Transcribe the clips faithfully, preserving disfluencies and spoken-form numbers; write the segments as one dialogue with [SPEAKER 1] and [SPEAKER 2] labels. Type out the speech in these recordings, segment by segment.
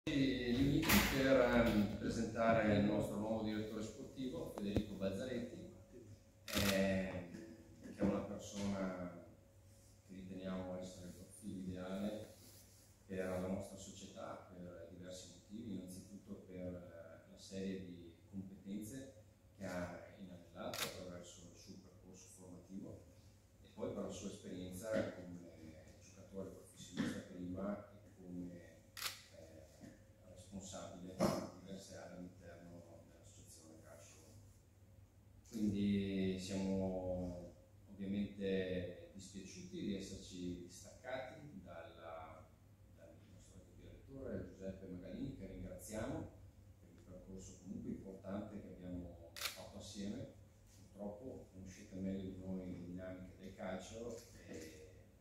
[SPEAKER 1] Riuniti per um, presentare il nostro nuovo direttore sportivo, Federico Bazzaretti, eh, che è una persona che riteniamo essere il profilo ideale per la nostra società per diversi motivi. Innanzitutto per la serie di competenze che ha inanellato attraverso il suo percorso formativo e poi per la sua esperienza come giocatore professionista prima e come responsabile di diverse aree all'interno dell'associazione calcio. Quindi siamo ovviamente dispiaciuti di esserci distaccati dalla, dal nostro direttore Giuseppe Magalini, che ringraziamo per il percorso comunque importante che abbiamo fatto assieme. Purtroppo conoscete meglio di noi le dinamiche del calcio e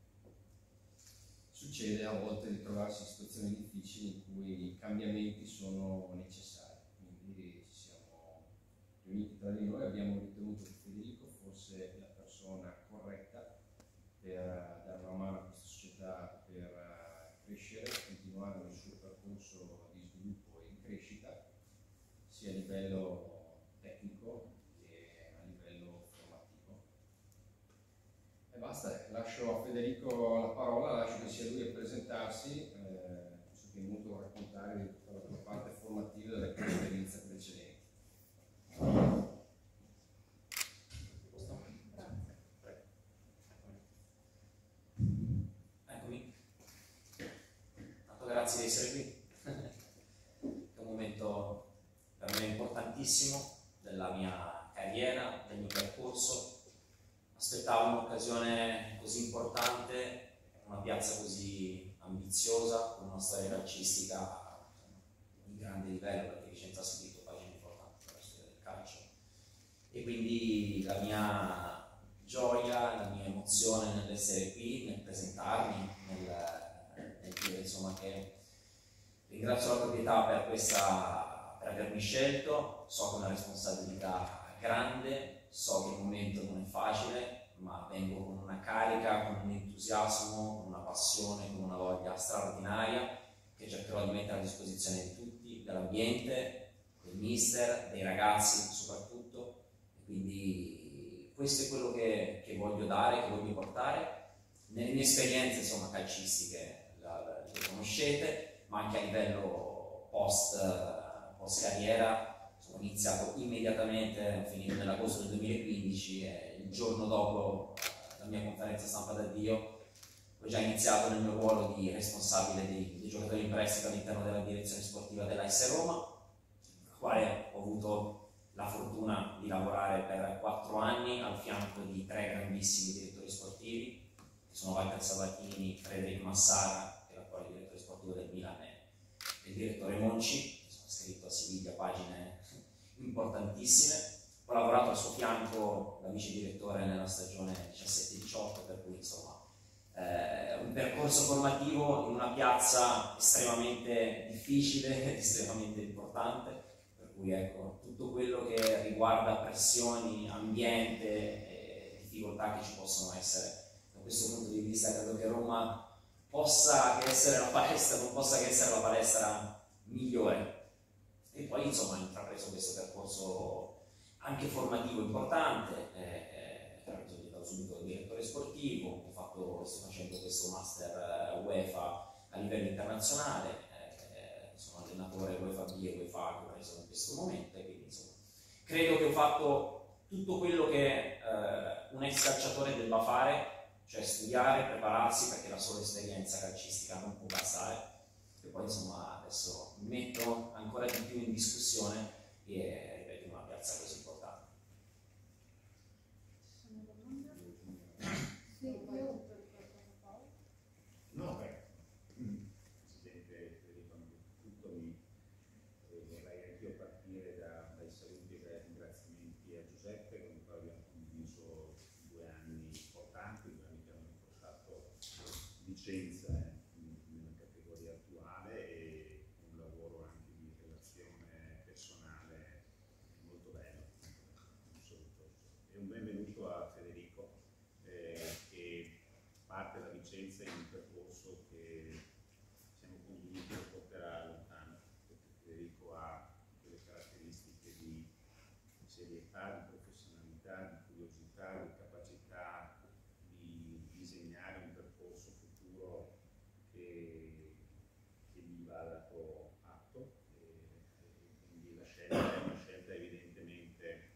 [SPEAKER 1] succede a volte di trovarsi in situazioni difficili in cui i cambiamenti sono necessari. Quindi ci siamo riuniti tra di noi e abbiamo ritenuto che Federico fosse la persona corretta per dare una mano a questa società per crescere, continuare nel suo percorso di sviluppo e di crescita, sia a livello tecnico che a livello formativo. E basta, lascio a Federico la parola, lascio che sia lui a presentarsi, eh, so che è molto a raccontare di tutta la tua parte formativa della tua esperienza precedente.
[SPEAKER 2] Eccomi. Tanto grazie di essere qui. È un momento per me importantissimo della mia carriera, del mio percorso. Aspettavo un'occasione così importante, una piazza così ambiziosa, con una storia calcistica di grande livello, perché Vicenza ha scritto pagine importanti per la storia del calcio. E quindi la mia gioia, la mia emozione nell'essere qui, nel presentarmi, nel, nel dire insomma che ringrazio la proprietà per, questa, per avermi scelto. So che è una responsabilità grande, so che il momento non è facile, ma vengo con una carica, con un entusiasmo, con una passione, con una voglia straordinaria che cercherò di mettere a disposizione di tutti, dell'ambiente, del mister, dei ragazzi soprattutto. E quindi questo è quello che, che voglio dare, che voglio portare nelle mie esperienze insomma calcistiche, le conoscete, ma anche a livello post, post carriera. Ho iniziato immediatamente, ho finito nell'agosto del duemilaquindici e il giorno dopo la mia conferenza stampa d'addio ho già iniziato nel mio ruolo di responsabile dei, dei giocatori in prestito all'interno della direzione sportiva dell'A S Roma, con la quale ho avuto la fortuna di lavorare per quattro anni al fianco di tre grandissimi direttori sportivi, che sono Walter Sabatini, Federico Massara, che è l'attuale direttore sportivo del Milan, e il direttore Monci, che sono scritto a Siviglia pagine importantissime. Ho lavorato al suo fianco da vice direttore nella stagione diciassette diciotto, per cui insomma eh, un percorso formativo in una piazza estremamente difficile, estremamente importante, per cui ecco, tutto quello che riguarda pressioni, ambiente e difficoltà che ci possono essere da questo punto di vista, credo che Roma possa che essere la palestra, non possa che essere la palestra migliore. E poi insomma ho intrapreso questo percorso anche formativo importante, eh, eh, ho diventato subito direttore sportivo, ho fatto, sto facendo questo master UEFA a livello internazionale, eh, sono allenatore UEFA B e UEFA A che ho preso in questo momento, e quindi insomma credo che ho fatto tutto quello che eh, un ex calciatore debba fare, cioè studiare, prepararsi, perché la sola esperienza calcistica non può bastare. E poi insomma adesso mi metto ancora di più in discussione e ripeto in una piazza così importante.
[SPEAKER 3] Ci sono domande? Sì, io
[SPEAKER 4] no, beh, Presidente Federico, tutto mi eh, vorrei anch'io partire da, dai saluti e dai ringraziamenti a Giuseppe, con il quale abbiamo condiviso due anni importanti, due anni che hanno portato Vicenza eh, nella categoria attuale, e un lavoro anche di relazione personale molto bello. serietà, di professionalità, di curiosità, di capacità di disegnare un percorso futuro che, che gli va dato atto, e, e quindi la scelta è una scelta evidentemente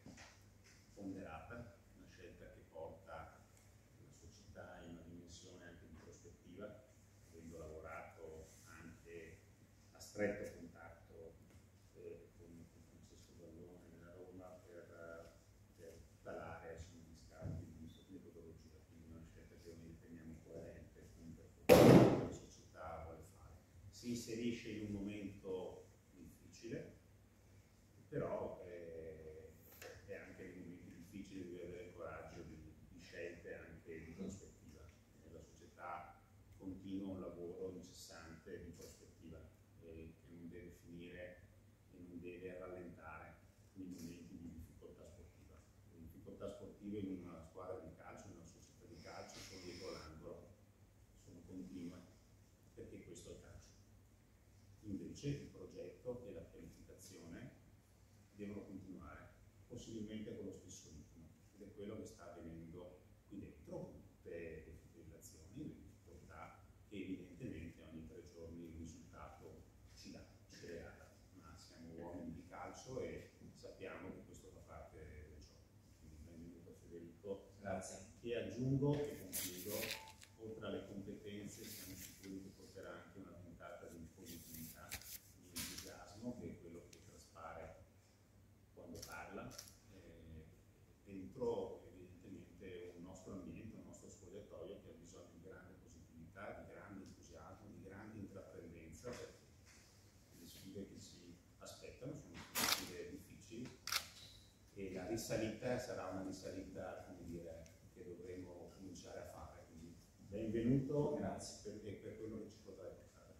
[SPEAKER 4] ponderata, una scelta che porta la società in una dimensione anche di prospettiva, avendo lavorato anche a stretto contatto eh, con, con Francesco Ballone nella Roma per, per tutta l'area sugli scambi di metodologia, quindi una scelta che noi riteniamo coerente con il percorso che la società vuole fare. Si inserisce in un momento difficile, però eh, è anche nei momenti difficili di avere il coraggio di, di scelte anche di prospettiva. Eh, la società continua un lavoro incessante di prospettiva eh, che non deve finire e non deve rallentare nei momenti di difficoltà sportiva. Le difficoltà sportive in una squadra di calcio, in una società di calcio, sono dietro l'angolo, sono continue, perché questo è il calcio. Invece il progetto e la pianificazione devono continuare, possibilmente con lo stesso ritmo, ed è quello che sta avvenendo qui dentro, con tutte le fibrillazioni, le difficoltà che evidentemente ogni tre giorni il risultato ci dà, ce le ha, ma siamo uomini di calcio e sappiamo che questo fa parte del gioco. Quindi benvenuto Federico.
[SPEAKER 2] Grazie.
[SPEAKER 4] E aggiungo e concludo, oltre alle competenze siamo sicuri che porterà anche una puntata di positività, di entusiasmo, che è quello che traspare quando parla. Eh, dentro evidentemente un nostro ambiente, un nostro spogliatoio che ha bisogno di grande positività, di grande entusiasmo, di grande intraprendenza, perché le sfide che ci aspettano sono sfide difficili e la risalita sarà una risalita, come dire, che dovremo cominciare a fare. Quindi benvenuto,
[SPEAKER 2] grazie
[SPEAKER 4] per, per quello che ci potrai portare.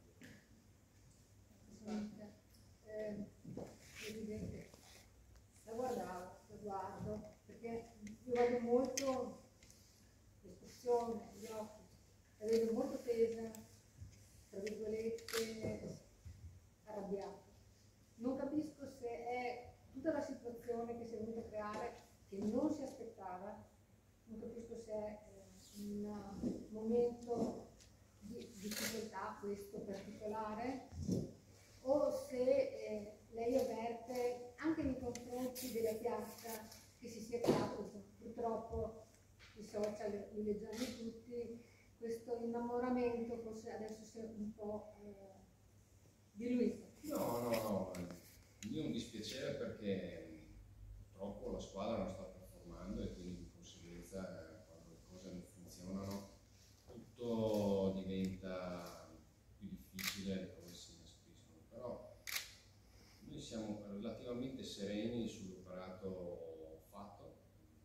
[SPEAKER 3] Eh, Presidente, la guardavo, la guardo, perché io guardo molto l'espressione, gli occhi, la vedo molto tesa, tra virgolette, arrabbiata. Non capisco se è tutta la situazione che si è venuta a creare, che non si aspettava, non capisco se è eh, un momento di difficoltà questo particolare, o se eh, lei avverte anche nei confronti della piazza che si sia creato, purtroppo i social li leggiamo tutti, questo innamoramento forse adesso si è un po' eh, diluito.
[SPEAKER 1] No, no, no, io ho un dispiacere perché purtroppo la squadra non sta performando e quindi di conseguenza quando le cose non funzionano tutto diventa più difficile, le cose si inaspriscono, però noi siamo relativamente sereni sull'operato fatto,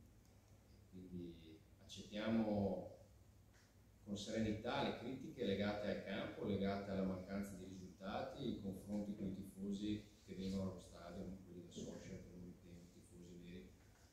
[SPEAKER 1] quindi accettiamo con serenità le critiche legate al campo, legate alla mancanza di risultati, i confronti con i tifosi che vengono allo stadio, non quelli da social, che non ritengo tifosi veri.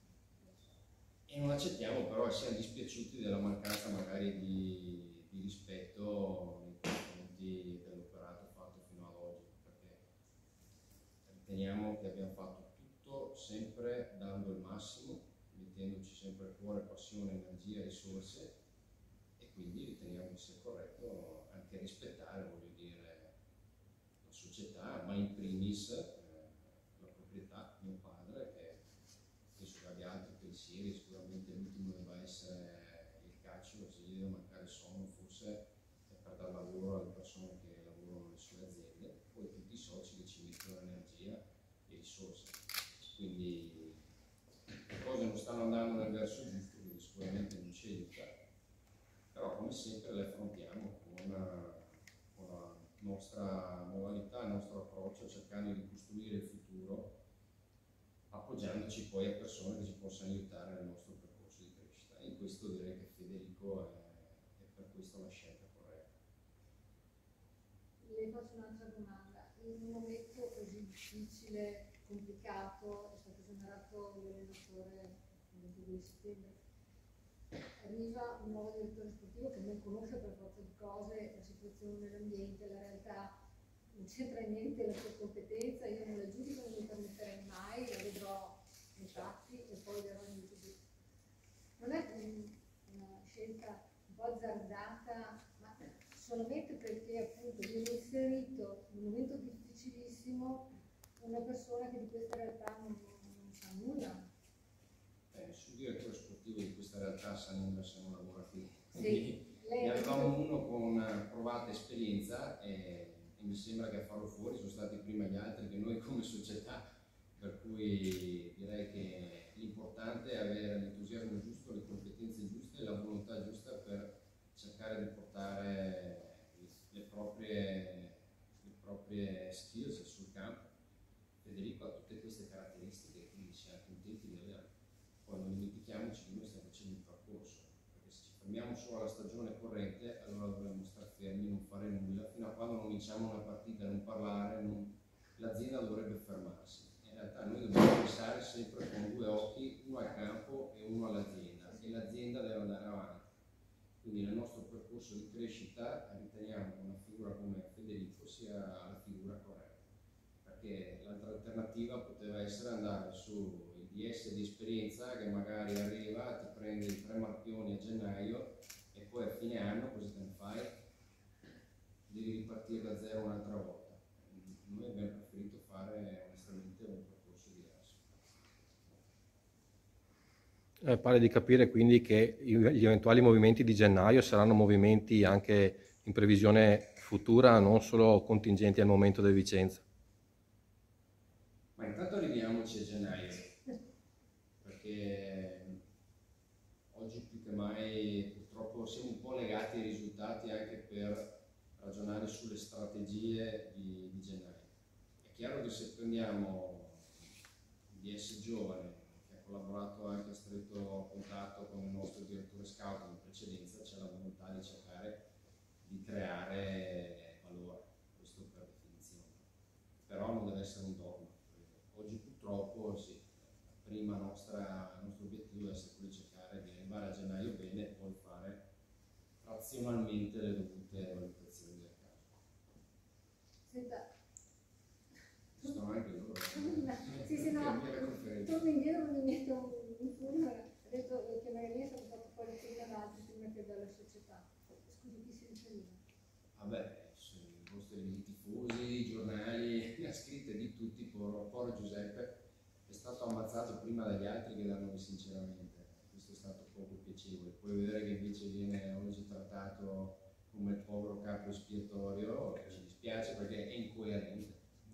[SPEAKER 1] E non accettiamo però, siamo dispiaciuti della mancanza magari di, di rispetto nei confronti dell'operato fatto fino ad oggi, perché riteniamo che abbiamo fatto tutto sempre dando il massimo, mettendoci sempre a cuore passione, energia, risorse, e quindi riteniamo che sia corretto anche rispettare, voglio dire, la società, ma in primis eh, la proprietà, mio padre, che penso che abbia altri pensieri, sicuramente l'ultimo deve essere il calcio, se gli deve mancare sonno forse è per dar lavoro alle persone che lavorano nelle sue aziende, poi tutti i soci che ci mettono energia e risorse. Quindi le cose non stanno andando nel verso giusto, quindi sicuramente non ci aiuta, però come sempre le affrontiamo con, con la nostra modalità, il nostro approccio, cercando di costruire il futuro, appoggiandoci poi a persone che ci possano aiutare nel nostro percorso di crescita. E in questo direi che Federico è, è per questo la scelta corretta.
[SPEAKER 3] Le faccio un'altra domanda. In un momento così difficile, complicato, è stato esonerato l'allenatore il ventidue settembre. Arriva un nuovo direttore sportivo che non conosce per forza di cose la situazione nell'ambiente, la realtà, non c'entra niente la sua competenza, io non la giudico, non mi permetterei mai, la vedrò nei fatti. una persona che di questa realtà non, non sa nulla.
[SPEAKER 1] Eh, nessun direttore sportivo di questa realtà sa nulla se non lavora qui.
[SPEAKER 3] Sì, lei
[SPEAKER 1] Ne avevamo uno con provata esperienza e, e mi sembra che a farlo fuori sono stati prima gli altri che noi come società, per cui direi che l'importante è avere l'entusiasmo giusto, le competenze giuste e la volontà giusta per cercare di portare le proprie, le proprie skills sul campo. Federico ha tutte queste caratteristiche e quindi siamo contenti di averle. Poi non dimentichiamoci che noi stiamo facendo un percorso, perché se ci fermiamo solo alla stagione corrente allora dovremmo stare fermi, non fare nulla, fino a quando non vinciamo una partita, non parlare, non... l'azienda dovrebbe fermarsi. In realtà noi dobbiamo pensare sempre con due occhi, uno al campo e uno all'azienda, e l'azienda deve andare avanti. Quindi nel nostro percorso di crescita riteniamo che una figura come Federico sia la figura corretta, perché l'altra alternativa poteva essere andare su il D S di esperienza che magari arriva, ti prende i tre marchioni a gennaio e poi a fine anno cosa te ne fai? Devi ripartire da zero un'altra volta. Noi abbiamo preferito fare onestamente un percorso diverso.
[SPEAKER 5] Eh, pare di capire quindi che gli eventuali movimenti di gennaio saranno movimenti anche in previsione futura, non solo contingenti al momento del Vicenza.
[SPEAKER 1] Ma intanto arriviamoci a gennaio, perché oggi più che mai purtroppo siamo un po' legati ai risultati anche per ragionare sulle strategie di, di gennaio. È chiaro che se prendiamo il D S giovane, che ha collaborato anche a stretto contatto con il nostro direttore scout in precedenza, c'è la volontà di cercare di creare valore, questo per definizione. Però non deve essere un dogma. Oggi purtroppo sì, prima nostra, il nostro obiettivo deve essere quello di cercare di arrivare a gennaio bene e poi fare razionalmente le dovute valutazioni del caso.
[SPEAKER 3] Senta,
[SPEAKER 1] Ci sono anche loro.
[SPEAKER 3] sì, sì, no, torno indietro, mi metto un fulmine, ha detto che magari è stato fatto fuori segnalato prima che dalla società. Scusi, chi si riferiva?
[SPEAKER 1] Vabbè, i vostri tifosi, i giornali, le scritte di tutti, povero, povero Giuseppe, è stato ammazzato prima dagli altri che da noi sinceramente. Questo è stato poco piacevole. Poi vedere che invece viene oggi trattato come il povero capo espiatorio, ci dispiace perché è incoerente.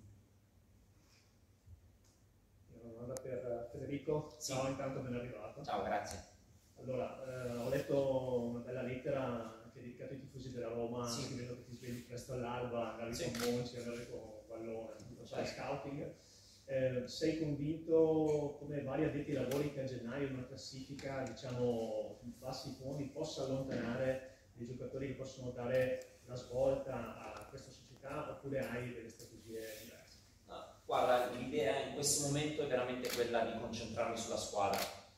[SPEAKER 6] Una domanda per Federico.
[SPEAKER 2] Sì.
[SPEAKER 6] Ciao, intanto ben arrivato.
[SPEAKER 2] Ciao, grazie.
[SPEAKER 6] Allora, eh, ho letto una bella lettera anche dedicata ai tifosi della Roma,
[SPEAKER 2] Sì.
[SPEAKER 6] anche vedo che ti svegli presto all'alba, andavi
[SPEAKER 2] Sì.
[SPEAKER 6] con Monci, andavi con Vallone, tutto fai scouting. Eh, sei convinto, come vari addetti ai lavori, che a gennaio una classifica, diciamo, bassi fondi possa allontanare dei giocatori che possono dare la svolta a questa società, oppure hai delle strategie diverse?
[SPEAKER 2] No, guarda, l'idea in questo momento è veramente quella di concentrarmi sulla squadra,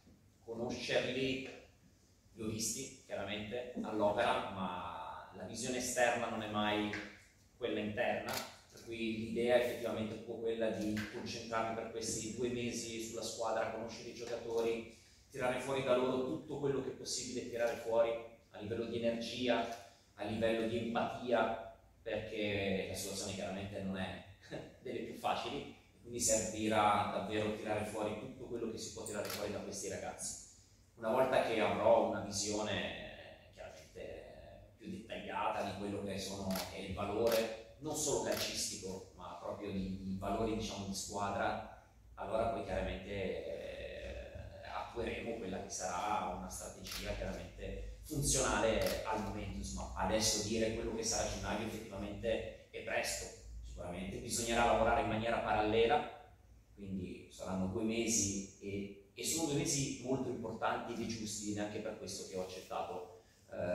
[SPEAKER 2] conoscerli, li ho visti chiaramente all'opera, ma la visione esterna non è mai quella interna, per cui l'idea è effettivamente un po' quella di concentrarmi per questi due mesi sulla squadra, conoscere i giocatori, tirare fuori da loro tutto quello che è possibile tirare fuori a livello di energia, a livello di empatia, perché la situazione chiaramente non è delle più facili, quindi servirà davvero tirare fuori tutto quello che si può tirare fuori da questi ragazzi. Una volta che avrò una visione chiaramente più dettagliata di quello che, sono, che è il valore, non solo calcistico, ma proprio di, di valori, diciamo, di squadra, allora poi chiaramente eh, attueremo quella che sarà una strategia chiaramente funzionale al momento. Insomma, adesso dire quello che sarà gennaio effettivamente è presto. Sicuramente bisognerà lavorare in maniera parallela, quindi saranno due mesi e, e sono due mesi molto importanti e giusti, neanche per questo che ho accettato,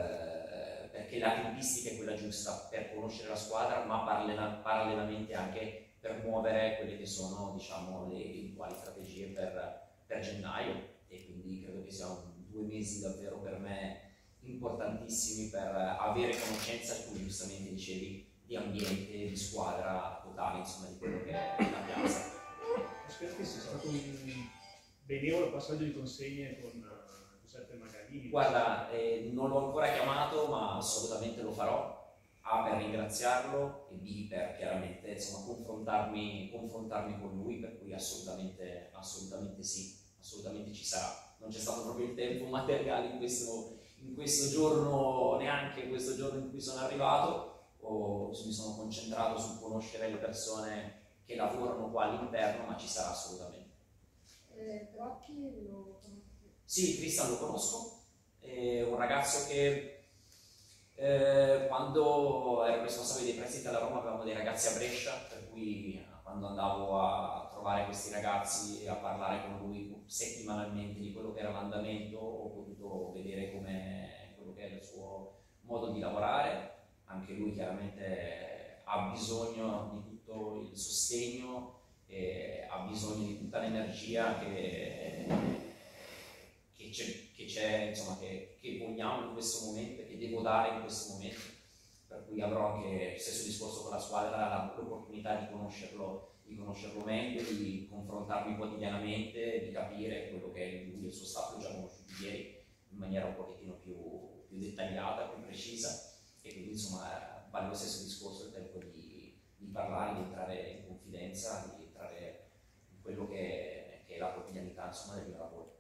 [SPEAKER 2] eh, perché la tempistica è quella giusta per conoscere la squadra, ma parallela, parallelamente anche per muovere quelle che sono, diciamo, le eventuali strategie per, per gennaio, e quindi credo che siano due mesi davvero per me importantissimi per avere conoscenza, tu giustamente dicevi, di ambiente, di squadra totale, insomma, di quello che è la piazza.
[SPEAKER 6] Spero che sia stato un benevolo passaggio di consegne con uh, Giuseppe Magalini.
[SPEAKER 2] Guarda, eh, non l'ho ancora chiamato, ma assolutamente lo farò. A, per ringraziarlo, e B, per chiaramente, insomma, confrontarlo confrontarmi, confrontarmi con lui, per cui assolutamente, assolutamente sì, assolutamente ci sarà. Non c'è stato proprio il tempo materiale in questo, in questo giorno, neanche in questo giorno in cui sono arrivato, o mi sono concentrato su conoscere le persone che lavorano qua all'interno, ma ci sarà assolutamente.
[SPEAKER 3] Eh, Brocchi lo conosci?
[SPEAKER 2] Sì, Cristian lo conosco, è un ragazzo che eh, quando ero responsabile dei prestiti alla Roma avevamo dei ragazzi a Brescia, per cui quando andavo a trovare questi ragazzi e a parlare con lui settimanalmente di quello che era l'andamento, ho potuto vedere come quello che è il suo modo di lavorare. Anche lui chiaramente ha bisogno di tutto il sostegno, e ha bisogno di tutta l'energia che, che c'è, che, c'è, insomma, che, che vogliamo in questo momento, che devo dare in questo momento, per cui avrò anche stesso discorso con la squadra, l'opportunità di conoscerlo, di conoscerlo meglio, di confrontarmi quotidianamente, di capire quello che lui e il suo staff ho già conosciuto ieri in maniera un pochettino più, più dettagliata, più precisa, e quindi insomma vale lo stesso discorso il tempo di, di parlare, di entrare in confidenza, di entrare in quello che, che è la quotidianità, insomma, del mio lavoro.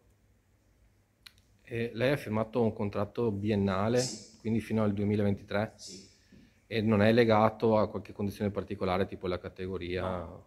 [SPEAKER 5] E lei ha firmato un contratto biennale,
[SPEAKER 2] Sì.
[SPEAKER 5] Quindi fino al duemilaventitré?
[SPEAKER 2] Sì.
[SPEAKER 5] E non è legato a qualche condizione particolare, tipo la categoria?
[SPEAKER 2] No.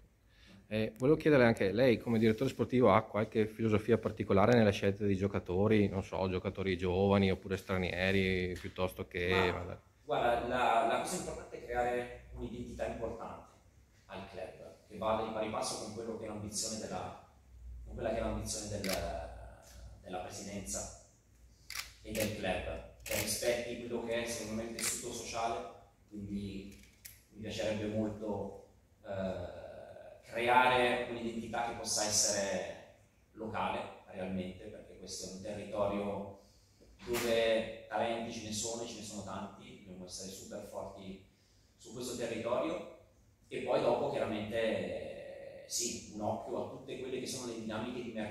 [SPEAKER 5] E volevo chiederle anche, lei come direttore sportivo ha qualche filosofia particolare nella scelta di giocatori, non so, giocatori giovani oppure stranieri, piuttosto che...
[SPEAKER 2] Ma, guarda, la, la cosa importante è creare un'identità importante al club, che vada di pari passo con quello che è l'ambizione della, con quella che è l'ambizione del, della presidenza e del club, che rispetti quello che è secondo me il tessuto sociale. Quindi mi piacerebbe molto eh, creare un'identità che possa essere locale realmente, perché questo è un territorio dove talenti ce ne sono, ce ne sono tanti, dobbiamo essere super forti su questo territorio. E poi dopo chiaramente eh, sì, un occhio a tutte quelle che sono le dinamiche di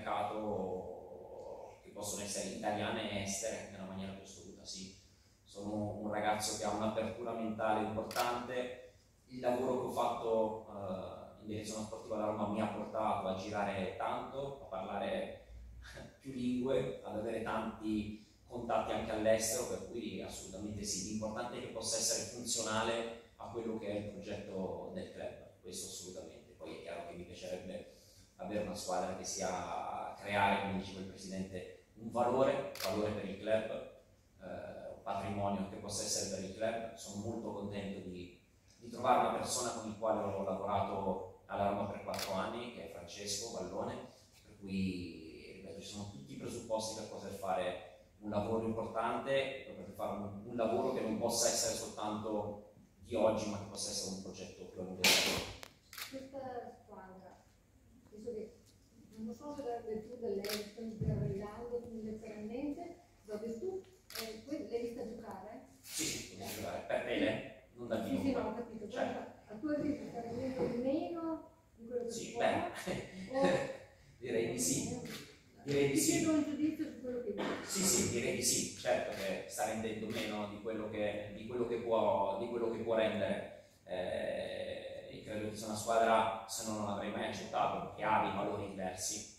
[SPEAKER 2] mercato che possono essere italiane e estere nella maniera più assoluta. Sì, sono un ragazzo che ha un'apertura mentale importante, il lavoro che ho fatto eh, in direzione sportiva alla Roma mi ha portato a girare tanto, a parlare più lingue, ad avere tanti contatti anche all'estero, per cui assolutamente sì, l'importante è che possa essere funzionale a quello che è il progetto del club, questo assolutamente. Poi è chiaro che mi piacerebbe avere una squadra che sia creare, come diceva il Presidente, un valore, valore per il club, eh, un patrimonio che possa essere per il club. Sono molto contento di, di trovare una persona con il quale ho lavorato alla Roma per quattro anni, che è Francesco Vallone, per cui ripeto, ci sono tutti i presupposti per poter fare un lavoro importante, per poter fare un, un lavoro che non possa essere soltanto di oggi, ma che possa essere un progetto più a lungo termine.
[SPEAKER 3] Questa squadra, penso che non so se la virtù dell'Everton per Rinaldo letteralmente, dove tu eh, l'hai vista giocare?
[SPEAKER 2] Sì, sì, l'hai vista giocare, per Pele, non da
[SPEAKER 3] Sì,
[SPEAKER 2] vivo.
[SPEAKER 3] sì, no, ho capito.
[SPEAKER 2] Certo.
[SPEAKER 3] A tua vita sta rendendo di meno di quello che
[SPEAKER 2] Sì,
[SPEAKER 3] si
[SPEAKER 2] beh,
[SPEAKER 3] può?
[SPEAKER 2] direi di sì. Direi di
[SPEAKER 3] Ti
[SPEAKER 2] sì.
[SPEAKER 3] chiedo un giudizio su quello che dici.
[SPEAKER 2] Sì, sì, direi di sì, certo che sta rendendo meno di quello che, di quello che, può, di quello che può rendere. Eh, e credo che sia una squadra, se no non l'avrei mai accettato, che ha dei valori diversi.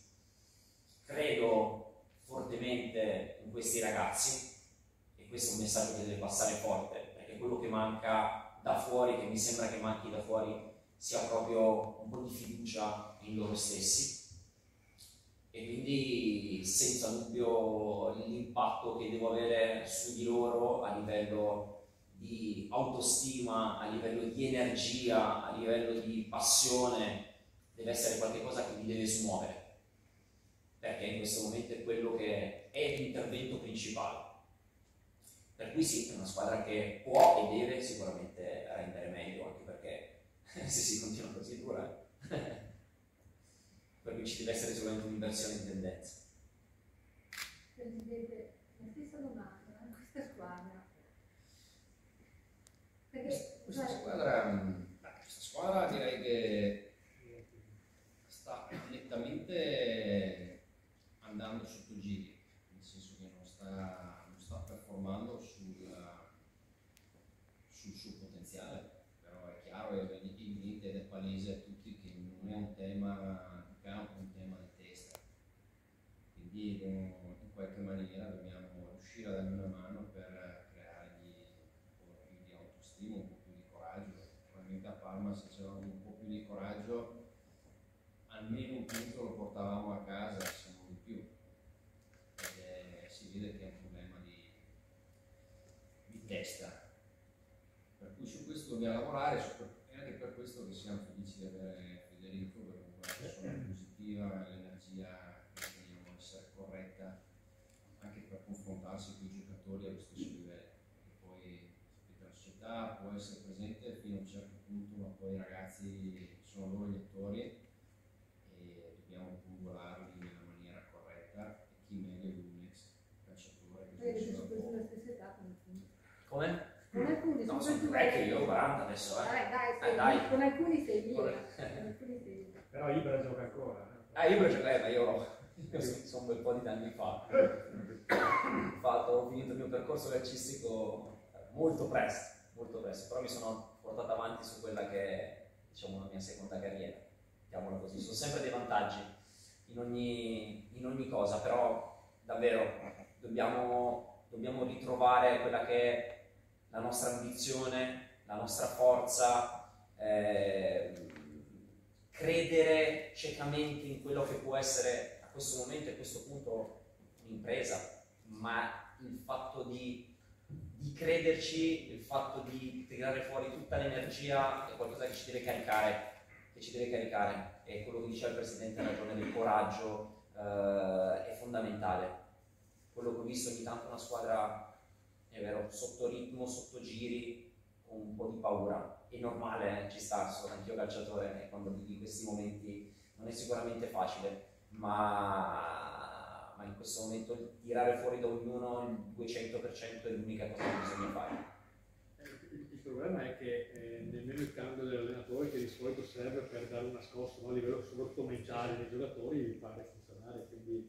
[SPEAKER 2] Credo fortemente in questi ragazzi, e questo è un messaggio che deve passare forte, perché quello che manca da fuori, che mi sembra che manchi da fuori, sia proprio un po' di fiducia in loro stessi. E quindi senza dubbio l'impatto che devo avere su di loro a livello di autostima, a livello di energia, a livello di passione, deve essere qualcosa che mi deve smuovere, perché in questo momento è quello che è l'intervento principale. Per cui sì, è una squadra che può e deve sicuramente rendere meglio, anche perché se si continua così dura per cui ci deve essere sicuramente un'inversione di tendenza.
[SPEAKER 3] Presidente, la stessa domanda, questa squadra. Perché,
[SPEAKER 1] Questa
[SPEAKER 3] cioè,
[SPEAKER 1] squadra, questa squadra direi che sta nettamente andando sotto giri, nel senso che non sta, non sta performando sul, sul suo potenziale, però è chiaro, è evidente ed è palese palese a tutti che non è un tema di campo, è un tema di testa. Quindi in qualche maniera dobbiamo riuscire a dargli una mano per creargli un po' più di autostima, un po' più di coraggio. Probabilmente a Parma se c'era un po' più di coraggio, almeno un punto lo portavamo a casa, se non di più. Ed è, si vede che è un problema di, di testa. Per cui su questo dobbiamo lavorare, è anche per questo che siamo felici di avere Federico, perché è una persona positiva, l'energia che dobbiamo essere corretta anche per confrontarsi con i giocatori allo stesso livello. E poi la società può essere presente fino a un certo punto, ma poi i ragazzi sono loro gli attori e dobbiamo pungolarli nella maniera corretta, e chi meglio di un ex calciatore che
[SPEAKER 3] Vedi,
[SPEAKER 1] funziona
[SPEAKER 3] su
[SPEAKER 1] poco.
[SPEAKER 3] la stessa età come tu.
[SPEAKER 2] Come?
[SPEAKER 3] Con alcuni
[SPEAKER 2] No,
[SPEAKER 3] sono
[SPEAKER 2] sono
[SPEAKER 3] più
[SPEAKER 2] più vecchi,
[SPEAKER 3] vecchi.
[SPEAKER 2] io ho quaranta adesso, eh.
[SPEAKER 3] Dai, dai,
[SPEAKER 2] Eh,
[SPEAKER 3] sei
[SPEAKER 2] dai.
[SPEAKER 3] lì, con alcuni sei lì.
[SPEAKER 2] Con-
[SPEAKER 3] eh. Con alcuni sei lì.
[SPEAKER 6] Però Ibra gioca ancora. eh.
[SPEAKER 2] Ah, io per giocare, ma io no. Io sono un bel po' di anni fa. Ho fatto, ho finito il mio percorso calcistico molto presto, molto presto, però mi sono portato avanti su quella che è, diciamo, la mia seconda carriera, mettiamola così. Ci sono sempre dei vantaggi in ogni, in ogni cosa, però davvero dobbiamo, dobbiamo ritrovare quella che è la nostra ambizione, la nostra forza, eh, credere ciecamente in quello che può essere a questo momento e a questo punto un'impresa, ma il fatto di, di crederci, il fatto di tirare fuori tutta l'energia è qualcosa che ci deve caricare, che ci deve caricare. E quello che diceva il Presidente ha ragione, del coraggio eh, è fondamentale. Quello che ho visto ogni tanto una squadra, è vero, sotto ritmo, sotto giri, con un po' di paura. È normale, eh, ci sta, sono anch'io calciatore e quando vivi questi momenti non è sicuramente facile, ma, ma in questo momento tirare fuori da ognuno il duecento per cento è l'unica cosa che bisogna fare.
[SPEAKER 7] Il, il problema è che eh, nemmeno il cambio dell'allenatore, che di solito serve per dare una scossa, no, a livello soprattutto mentale dei giocatori, pare funzionare, quindi,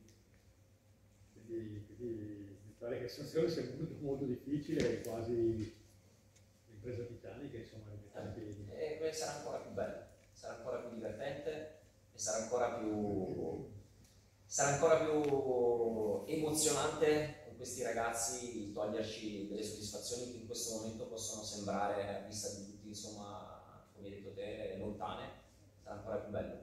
[SPEAKER 7] quindi, quindi mi pare che la situazione sia molto, molto difficile e quasi l'impresa titanica, insomma, rimettere in piedi.
[SPEAKER 2] E sarà ancora più bello, sarà ancora più divertente e sarà ancora più, sarà ancora più emozionante con questi ragazzi toglierci delle soddisfazioni che in questo momento possono sembrare, a vista di tutti, insomma, come hai detto te, lontane. Sarà ancora più bello.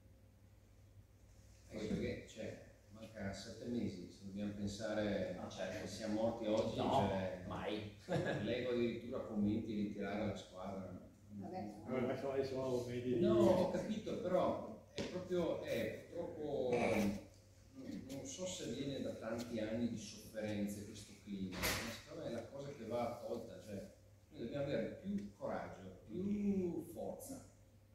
[SPEAKER 1] Anche perché cioè, manca sette mesi, se dobbiamo pensare
[SPEAKER 2] No, certo.
[SPEAKER 1] che siamo morti oggi,
[SPEAKER 2] No,
[SPEAKER 1] cioè,
[SPEAKER 2] mai.
[SPEAKER 1] leggo addirittura commenti di ritirare la squadra.
[SPEAKER 3] Vabbè.
[SPEAKER 7] Allora, sono, sono medi di...
[SPEAKER 1] No, ho capito, però è proprio, è purtroppo, non, non so se viene da tanti anni di sofferenze questo clima, ma secondo me è la cosa che va tolta, cioè noi dobbiamo avere più coraggio, più forza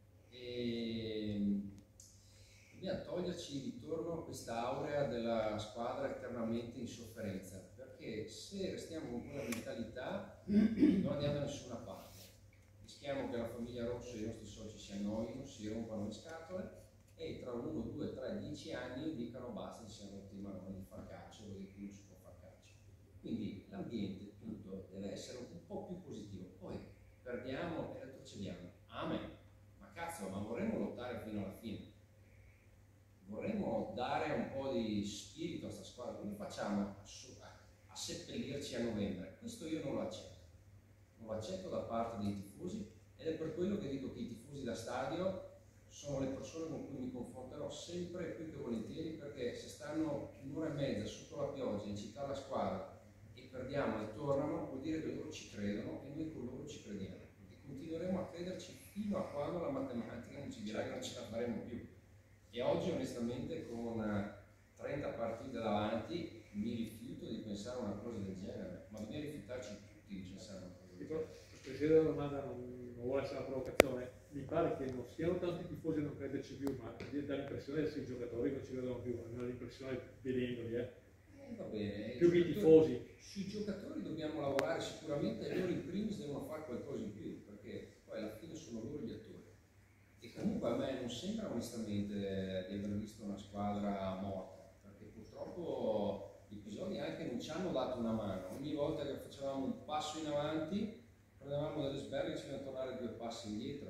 [SPEAKER 1] e dobbiamo toglierci di torno questa aurea della squadra eternamente in sofferenza, perché se restiamo con quella mentalità non andiamo da nessuna parte. Rischiamo che la famiglia rossa e i nostri soci si annoino, si rompano le scatole e tra uno, due, tre, dieci anni dicano basta, ci siamo rotti i maroni di far calcio, perché qui non si può far calcio. Quindi l'ambiente tutto deve essere un po' più positivo. Poi perdiamo e retrocediamo. Amen. Ma cazzo, ma vorremmo lottare fino alla fine. Vorremmo dare un po' di spirito a questa squadra. Come facciamo a, a seppellirci a novembre? Questo io non lo accetto. Non lo accetto da parte dei tifosi ed è per quello che dico che i tifosi da stadio sono le persone con cui mi confronterò sempre più che volentieri, perché se stanno un'ora e mezza sotto la pioggia in città alla squadra e perdiamo e tornano, vuol dire che loro ci credono e noi con loro ci crediamo. E continueremo a crederci fino a quando la matematica non ci dirà che non ce la faremo più. E oggi onestamente con trenta partite davanti mi rifiuto di pensare a una cosa del genere, ma dobbiamo rifiutarci tutti di pensare a una cosa del genere.
[SPEAKER 7] Presidente della domanda non, non vuole essere una provocazione, mi pare che non siano tanti tifosi a non crederci più, ma dà l'impressione che i giocatori non ci vedono più, almeno l'impressione vedendoli, eh.
[SPEAKER 1] Eh, va bene.
[SPEAKER 7] Più che i tifosi.
[SPEAKER 1] Sui giocatori dobbiamo lavorare sicuramente e loro in primis devono fare qualcosa in più, perché poi alla fine sono loro gli attori. E comunque a me non sembra onestamente di aver visto una squadra morta, perché purtroppo gli episodi anche non ci hanno dato una mano. Ogni volta che facevamo un passo in avanti prendevamo delle sberle e ci facevano tornare due passi indietro.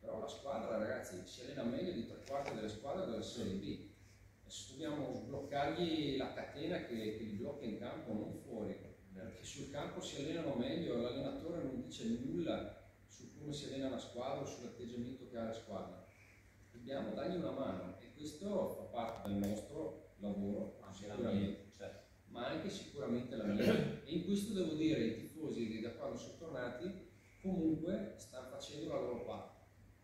[SPEAKER 1] però la squadra, ragazzi, si allena meglio di tre quarti delle squadre della Serie B. Adesso dobbiamo sbloccargli la catena che, che li blocca in campo, non fuori, perché sul campo si allenano meglio, l'allenatore non dice nulla su come si allena la squadra o sull'atteggiamento che ha la squadra. Dobbiamo dargli una mano e questo fa parte del nostro lavoro, sicuramente, certo, ma anche sicuramente la mia. E in questo devo dire, i tifosi da quando sono tornati comunque stanno facendo la loro parte.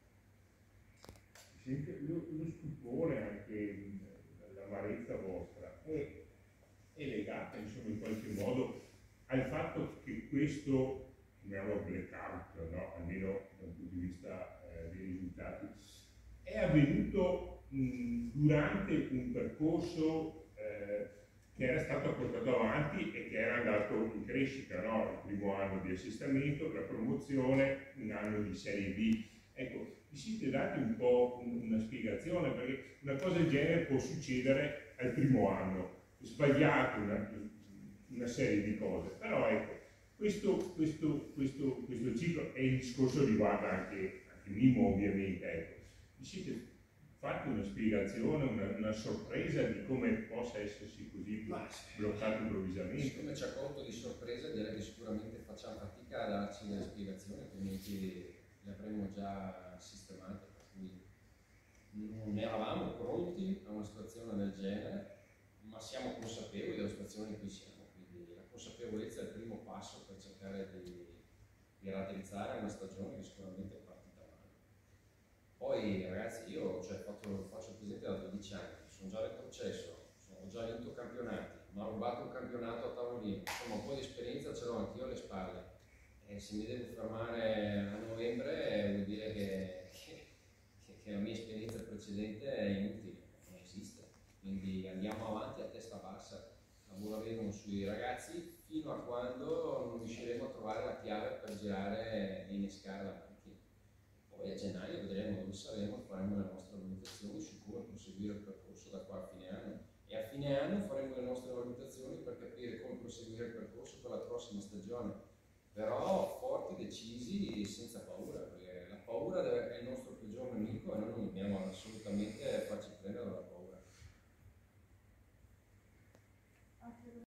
[SPEAKER 8] Sente, lo, lo stupore, anche l'amarezza vostra, è, è legata insomma in qualche modo al fatto che questo, chiamiamolo blackout, no? Almeno dal punto di vista eh, dei risultati, è avvenuto mh, durante un percorso eh, che era stato portato avanti e che era andato in crescita, no? Il primo anno di assestamento, la promozione, un anno di Serie B. Ecco, vi siete dati un po' una spiegazione, perché una cosa del genere può succedere al primo anno, sbagliate una, una serie di cose, però ecco, questo, questo, questo, questo ciclo, e il discorso riguarda anche, anche Mimmo ovviamente, ecco, vi siete fatti una spiegazione, una, una sorpresa di come possa essersi così
[SPEAKER 1] Ma,
[SPEAKER 8] bloccato improvvisamente?
[SPEAKER 1] Siccome ci ha colto di sorpresa, direi che sicuramente facciamo fatica a darci delle spiegazioni, altrimenti le avremmo già sistemate, per cui non eravamo pronti a una situazione del genere, ma siamo consapevoli della situazione in cui siamo, quindi la consapevolezza è il primo passo per cercare di, di raddrizzare una stagione che sicuramente è partita male. Poi ragazzi, io cioè, faccio, faccio presente da dodici anni, sono già retrocesso, ho già vinto campionati, mi ha rubato un campionato a tavolino, insomma un po' di esperienza ce l'ho anch'io alle spalle. E se mi devo fermare a novembre vuol dire che, che, che la mia esperienza precedente è inutile, non esiste. Quindi andiamo avanti a testa bassa, lavoreremo sui ragazzi fino a quando non riusciremo a trovare la chiave per girare e innescare la macchina. Poi a gennaio vedremo dove saremo, faremo le nostre valutazioni su come proseguire il percorso da qua a fine anno. E a fine anno faremo le nostre valutazioni per capire come proseguire il percorso per la prossima stagione. Però forti, decisi e senza paura, perché la paura è il nostro peggior nemico e noi non dobbiamo assolutamente